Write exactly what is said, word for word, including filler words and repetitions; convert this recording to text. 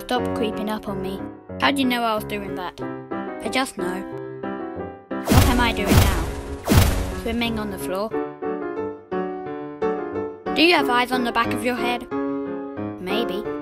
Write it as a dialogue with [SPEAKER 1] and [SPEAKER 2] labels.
[SPEAKER 1] stop creeping up on me. How'd you know I was doing that? I just know. What am I doing now? Swimming on the floor? Do you have eyes on the back of your head? Maybe.